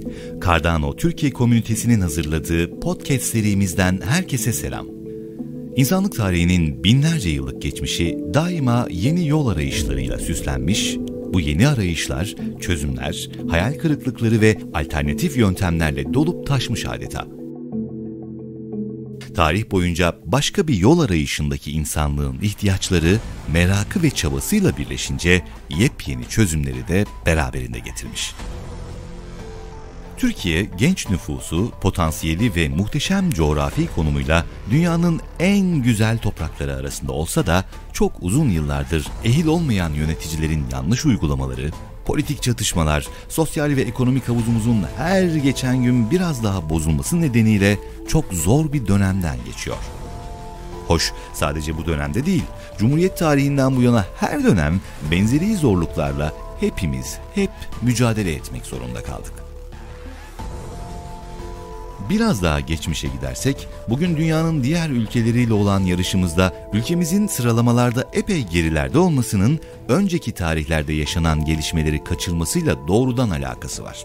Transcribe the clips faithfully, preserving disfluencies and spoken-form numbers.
Cardano Türkiye komünitesinin hazırladığı podcast serimizden herkese selam. İnsanlık tarihinin binlerce yıllık geçmişi daima yeni yol arayışlarıyla süslenmiş, bu yeni arayışlar, çözümler, hayal kırıklıkları ve alternatif yöntemlerle dolup taşmış adeta. Tarih boyunca başka bir yol arayışındaki insanlığın ihtiyaçları, merakı ve çabasıyla birleşince yepyeni çözümleri de beraberinde getirmiş. Türkiye, genç nüfusu, potansiyeli ve muhteşem coğrafi konumuyla dünyanın en güzel toprakları arasında olsa da çok uzun yıllardır ehil olmayan yöneticilerin yanlış uygulamaları, politik çatışmalar, sosyal ve ekonomik havuzumuzun her geçen gün biraz daha bozulması nedeniyle çok zor bir dönemden geçiyor. Hoş, sadece bu dönemde değil, Cumhuriyet tarihinden bu yana her dönem benzeri zorluklarla hepimiz hep mücadele etmek zorunda kaldık. Biraz daha geçmişe gidersek, bugün dünyanın diğer ülkeleriyle olan yarışımızda ülkemizin sıralamalarda epey gerilerde olmasının önceki tarihlerde yaşanan gelişmeleri kaçırmasıyla doğrudan alakası var.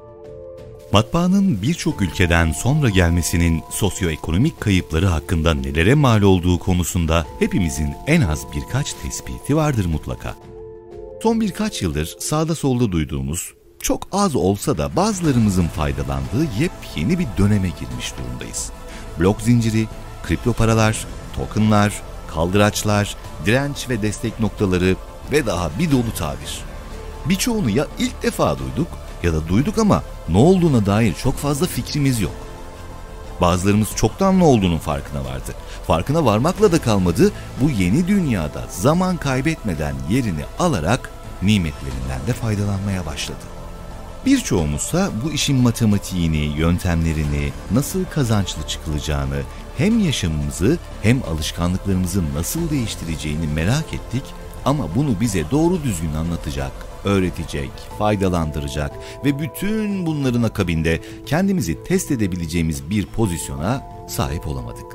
Matbaanın birçok ülkeden sonra gelmesinin sosyoekonomik kayıpları hakkında nelere mal olduğu konusunda hepimizin en az birkaç tespiti vardır mutlaka. Son birkaç yıldır sağda solda duyduğumuz, çok az olsa da bazılarımızın faydalandığı yepyeni bir döneme girmiş durumdayız. Blok zinciri, kripto paralar, tokenlar, kaldıraçlar, direnç ve destek noktaları ve daha bir dolu tabir. Birçoğunu ya ilk defa duyduk ya da duyduk ama ne olduğuna dair çok fazla fikrimiz yok. Bazılarımız çoktan ne olduğunun farkına vardı. Farkına varmakla da kalmadı, bu yeni dünyada zaman kaybetmeden yerini alarak nimetlerinden de faydalanmaya başladı. Birçoğumuzsa bu işin matematiğini, yöntemlerini, nasıl kazançlı çıkılacağını, hem yaşamımızı hem alışkanlıklarımızı nasıl değiştireceğini merak ettik ama bunu bize doğru düzgün anlatacak, öğretecek, faydalandıracak ve bütün bunların akabinde kendimizi test edebileceğimiz bir pozisyona sahip olamadık.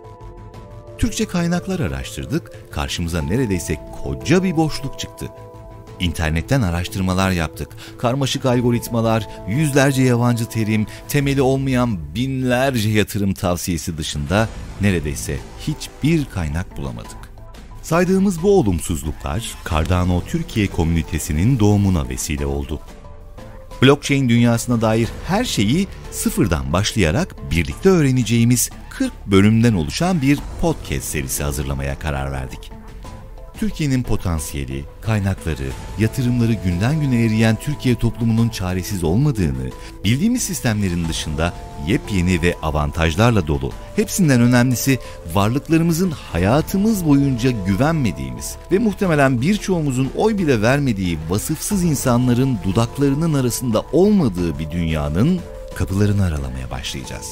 Türkçe kaynaklar araştırdık, karşımıza neredeyse koca bir boşluk çıktı. İnternetten araştırmalar yaptık. Karmaşık algoritmalar, yüzlerce yabancı terim, temeli olmayan binlerce yatırım tavsiyesi dışında neredeyse hiçbir kaynak bulamadık. Saydığımız bu olumsuzluklar Cardano Türkiye komünitesinin doğumuna vesile oldu. Blockchain dünyasına dair her şeyi sıfırdan başlayarak birlikte öğreneceğimiz kırk bölümden oluşan bir podcast serisi hazırlamaya karar verdik. Türkiye'nin potansiyeli, kaynakları, yatırımları günden güne eriyen Türkiye toplumunun çaresiz olmadığını, bildiğimiz sistemlerin dışında yepyeni ve avantajlarla dolu, hepsinden önemlisi varlıklarımızın hayatımız boyunca güvenmediğimiz ve muhtemelen birçoğumuzun oy bile vermediği vasıfsız insanların dudaklarının arasında olmadığı bir dünyanın kapılarını aralamaya başlayacağız.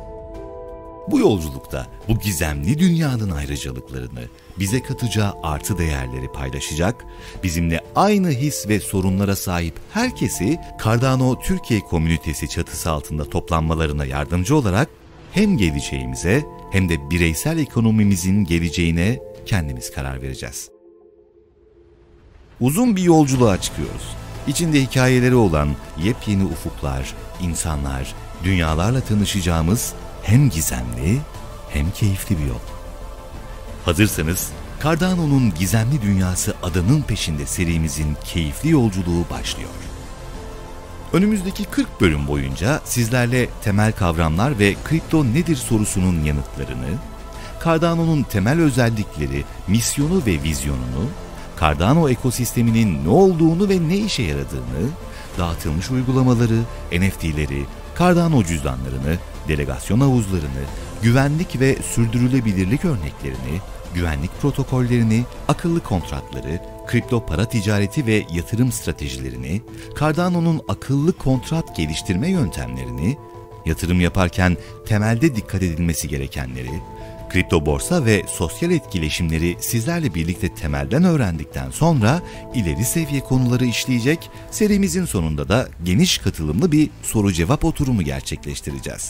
Bu yolculukta bu gizemli dünyanın ayrıcalıklarını, bize katacağı artı değerleri paylaşacak, bizimle aynı his ve sorunlara sahip herkesi Cardano Türkiye komünitesi çatısı altında toplanmalarına yardımcı olarak hem geleceğimize hem de bireysel ekonomimizin geleceğine kendimiz karar vereceğiz. Uzun bir yolculuğa çıkıyoruz. İçinde hikayeleri olan yepyeni ufuklar, insanlar, dünyalarla tanışacağımız hem gizemli hem keyifli bir yol. Hazırsanız Cardano'nun Gizemli Dünyası Adanın Peşinde serimizin keyifli yolculuğu başlıyor. Önümüzdeki kırk bölüm boyunca sizlerle temel kavramlar ve kripto nedir sorusunun yanıtlarını, Cardano'nun temel özellikleri, misyonu ve vizyonunu, Cardano ekosisteminin ne olduğunu ve ne işe yaradığını, dağıtılmış uygulamaları, N F T'leri, Cardano cüzdanlarını, delegasyon havuzlarını, güvenlik ve sürdürülebilirlik örneklerini, güvenlik protokollerini, akıllı kontratları, kripto para ticareti ve yatırım stratejilerini, Cardano'nun akıllı kontrat geliştirme yöntemlerini, yatırım yaparken temelde dikkat edilmesi gerekenleri, kripto borsa ve sosyal etkileşimleri sizlerle birlikte temelden öğrendikten sonra ileri seviye konuları işleyecek, serimizin sonunda da geniş katılımlı bir soru-cevap oturumu gerçekleştireceğiz.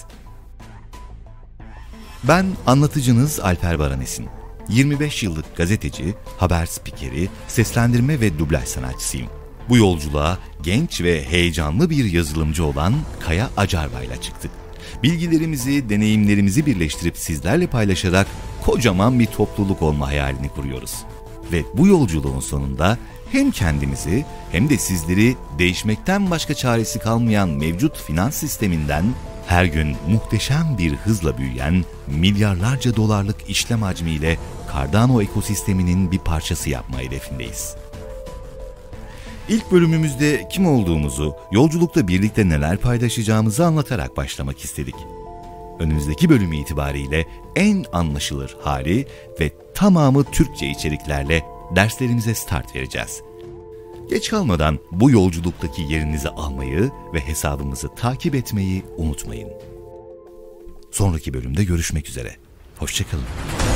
Ben anlatıcınız Alper Baranesin. yirmi beş yıllık gazeteci, haber spikeri, seslendirme ve dublaj sanatçısıyım. Bu yolculuğa genç ve heyecanlı bir yazılımcı olan Kaya Acarba ile çıktık. Bilgilerimizi, deneyimlerimizi birleştirip sizlerle paylaşarak kocaman bir topluluk olma hayalini kuruyoruz. Ve bu yolculuğun sonunda hem kendimizi hem de sizleri değişmekten başka çaresi kalmayan mevcut finans sisteminden her gün muhteşem bir hızla büyüyen milyarlarca dolarlık işlem hacmiyle Cardano ekosisteminin bir parçası yapma hedefindeyiz. İlk bölümümüzde kim olduğumuzu, yolculukta birlikte neler paylaşacağımızı anlatarak başlamak istedik. Önümüzdeki bölüm itibariyle en anlaşılır hali ve tamamı Türkçe içeriklerle derslerimize start vereceğiz. Geç kalmadan bu yolculuktaki yerinizi almayı ve hesabımızı takip etmeyi unutmayın. Sonraki bölümde görüşmek üzere. Hoşça kalın.